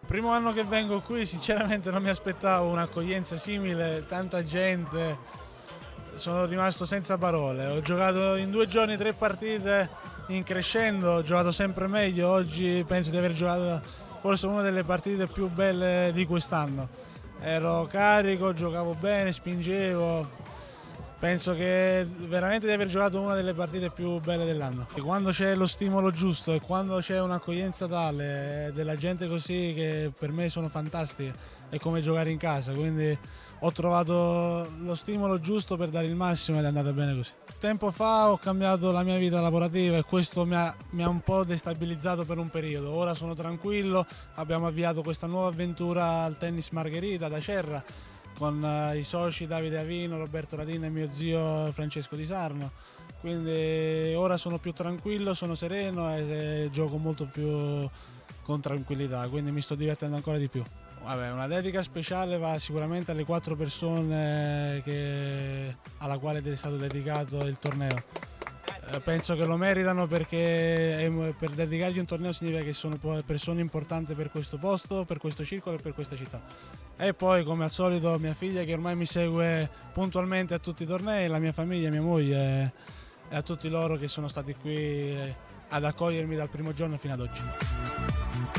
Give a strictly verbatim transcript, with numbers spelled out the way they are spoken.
Primo anno che vengo qui, sinceramente non mi aspettavo un'accoglienza simile, tanta gente, sono rimasto senza parole. Ho giocato in due giorni tre partite in crescendo, ho giocato sempre meglio, oggi penso di aver giocato forse una delle partite più belle di quest'anno. Ero carico, giocavo bene, spingevo. Penso che veramente di aver giocato una delle partite più belle dell'anno. Quando c'è lo stimolo giusto e quando c'è un'accoglienza tale, della gente così, che per me sono fantastiche, è come giocare in casa, quindi ho trovato lo stimolo giusto per dare il massimo ed è andata bene così. Tempo fa ho cambiato la mia vita lavorativa e questo mi ha, mi ha un po' destabilizzato per un periodo. Ora sono tranquillo, abbiamo avviato questa nuova avventura al Tennis Margherita da Cerra, con i soci Davide Avino, Roberto Radina e mio zio Francesco Di Sarno, quindi ora sono più tranquillo, sono sereno e, e gioco molto più con tranquillità, quindi mi sto divertendo ancora di più. Vabbè, una dedica speciale va sicuramente alle quattro persone che, alla quale è stato dedicato il torneo. Penso che lo meritano perché per dedicargli un torneo significa che sono persone importanti per questo posto, per questo circolo e per questa città. E poi come al solito mia figlia che ormai mi segue puntualmente a tutti i tornei, la mia famiglia, mia moglie e a tutti loro che sono stati qui ad accogliermi dal primo giorno fino ad oggi.